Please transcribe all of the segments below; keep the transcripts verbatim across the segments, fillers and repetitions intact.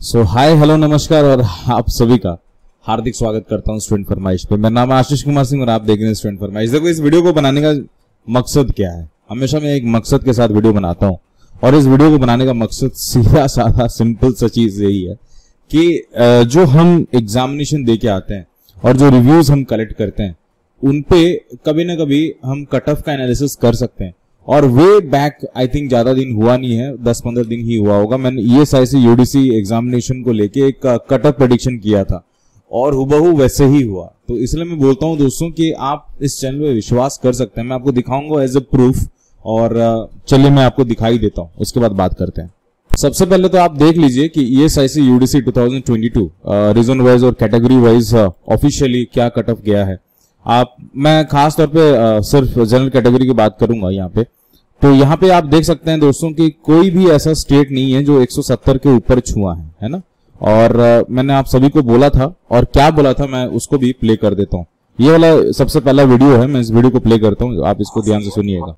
सो hi hello नमस्कार और आप सभी का हार्दिक स्वागत करता हूं स्टूडेंट फरमाइश पे। मेरा नाम है आशीष कुमार सिंह और आप देख रहे हैं स्टूडेंट फरमाइश। देखो, इस वीडियो को बनाने का मकसद क्या है। हमेशा मैं एक मकसद के साथ वीडियो बनाता हूं और इस वीडियो को बनाने का मकसद सीधा साधा सिंपल सा चीज यही है कि जो हम एग्जामिनेशन दे के आते हैं और जो रिव्यूज हम कलेक्ट करते हैं उन पे कभी ना कभी हम कट ऑफ का एनालिसिस कर सकते हैं। और वे बैक आई थिंक ज्यादा दिन हुआ नहीं है, दस पंद्रह दिन ही हुआ होगा, मैंने ईएसआईसी यूडीसी एग्जामिनेशन को लेके एक कट ऑफ प्रेडिक्शन किया था और हुबहू वैसे ही हुआ। तो इसलिए मैं बोलता हूं दोस्तों कि आप इस चैनल पे विश्वास कर सकते हैं। मैं आपको दिखाऊंगा एज ए प्रूफ और चलिए मैं आपको दिखाई देता हूं, उसके बाद बात करते हैं। सबसे पहले तो आप देख लीजिए कि ईएसआईसी यूडीसी दो हज़ार बाईस रीजन वाइज और कैटेगरी वाइज ऑफिशियली क्या कट ऑफ गया है। आप मैं खास तौर पे आ, सिर्फ जनरल कैटेगरी की बात करूंगा यहाँ पे। तो यहाँ पे आप देख सकते हैं दोस्तों कि कोई भी ऐसा स्टेट नहीं है जो एक सौ सत्तर के ऊपर छुआ है, है ना। और आ, मैंने आप सभी को बोला था और क्या बोला था मैं उसको भी प्ले कर देता हूँ। ये वाला सबसे पहला वीडियो है, मैं इस वीडियो को प्ले करता हूँ, आप इसको ध्यान से सुनिएगा।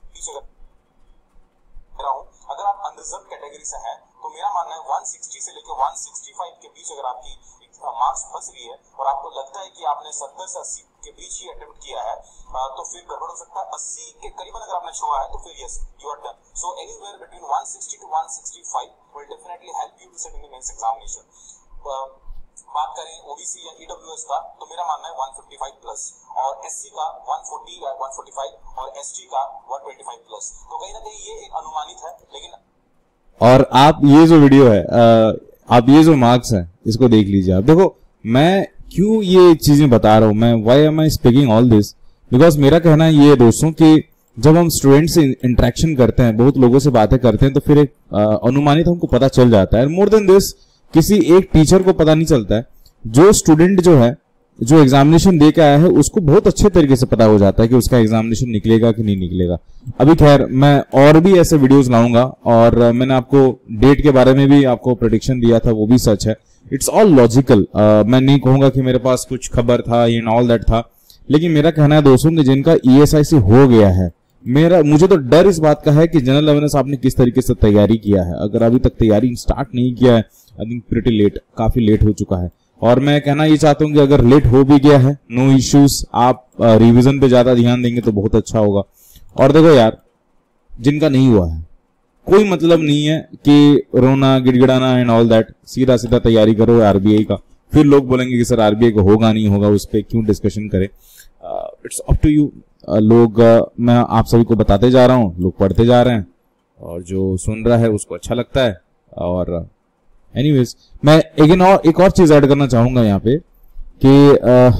अगर आप अनरिजर्व कैटेगरी से हैं तो मेरा मानना है एक सौ साठ से लेकर एक सौ पैंसठ के बीच अगर आपकी मार्क्स फंस रही है और आपको लगता है कि आपने सत्तर से अस्सी के बीच ही अटेम्प्ट किया है तो फिर गड़बड़ हो सकता है। अस्सी के करीबन अगर आपने छुआ है तो फिर yes you are done. So anywhere between एक सौ साठ टू एक सौ पैंसठ will definitely help you to sit in the mains examination. बात करें ओबीसी या ईडब्ल्यूएस का तो मेरा मानना है एक सौ पचपन प्लस और एससी का एक सौ चालीस या एक सौ पैंतालीस और एसटी का एक सौ पच्चीस प्लस। तो कहीं ना कहीं ये एक अनुमानित है, लेकिन और आप ये जो वीडियो है आ, आप ये जो मार्क्स है इसको देख लीजिए। आप देखो मैं क्यों ये चीजें बता रहा हूं, मैं why am I speaking all this, because मेरा कहना है ये दोस्तों कि जब हम स्टूडेंट से इंटरेक्शन करते हैं, बहुत लोगों से बातें करते हैं, तो फिर एक अनुमानित हमको पता चल जाता है। मोर देन दिस किसी एक टीचर को पता नहीं चलता है। जो स्टूडेंट जो है जो एग्जामिनेशन दे के आया है उसको बहुत अच्छे तरीके से पता हो जाता है कि उसका एग्जामिनेशन निकलेगा कि नहीं निकलेगा। अभी खैर मैं और भी ऐसे वीडियोस लाऊंगा और मैंने आपको डेट के बारे में भी आपको प्रेडिक्शन दिया था, वो भी सच है। It's all logical. मैं नहीं कहूंगा कि मेरे पास कुछ खबर था इन ऑल दैट था, लेकिन मेरा कहना है दोस्तों कि जिनका ईएसआईसी हो गया है, मेरा मुझे तो डर इस बात का है कि जनरल अवेयरनेस आपने किस तरीके से तैयारी किया है। अगर अभी तक तैयारी स्टार्ट नहीं किया है, आई थिंक प्रीटी लेट, काफी लेट हो चुका है। और मैं कहना ये चाहता हूं कि अगर लेट हो भी गया है, नो इश्यूज, आप रिवीजन पे ज्यादा ध्यान देंगे तो बहुत अच्छा होगा। और देखो यार, जिनका नहीं हुआ है कोई मतलब नहीं है कि रोना गिड़गिड़ाना एंड ऑल दैट, सीधा सीधा तैयारी करो आरबीआई का। फिर लोग बोलेंगे कि सर आरबीआई का होगा नहीं होगा, उस पर क्यों डिस्कशन करें। It's up to you. लोग uh, मैं आप सभी को बताते जा रहा हूं, लोग पढ़ते जा रहे हैं और जो सुन रहा है उसको अच्छा लगता है। और एनीवेज uh, मैं एक और एक और चीज ऐड करना चाहूंगा यहाँ पे कि uh,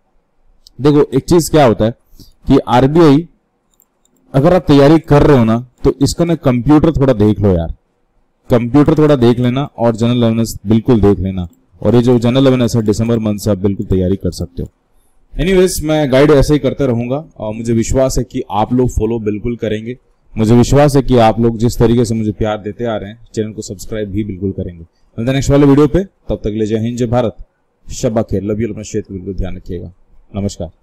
देखो एक चीज क्या होता है कि आरबीआई अगर आप तैयारी कर रहे हो ना तो इसका ना कंप्यूटर थोड़ा देख लो यार, कंप्यूटर थोड़ा देख लेना और जनरल अवेयरनेस बिल्कुल देख लेना। और ये जो जनरल अवेयरनेस है दिसंबर मंथ से आप बिल्कुल तैयारी कर सकते हो। एनीवेज मैं गाइड ऐसे ही करते रहूंगा और मुझे विश्वास है कि आप लोग फॉलो बिल्कुल करेंगे। मुझे विश्वास है कि आप लोग जिस तरीके से मुझे प्यार देते आ रहे हैं चैनल को सब्सक्राइब भी बिल्कुल करेंगे। नेक्स्ट वाले वीडियो पे, तब तक ले जय हिंद जय भारत, शब्बा खैर, लव यू, अपना क्षेत्र बिल्कुल ध्यान रखिएगा। नमस्कार।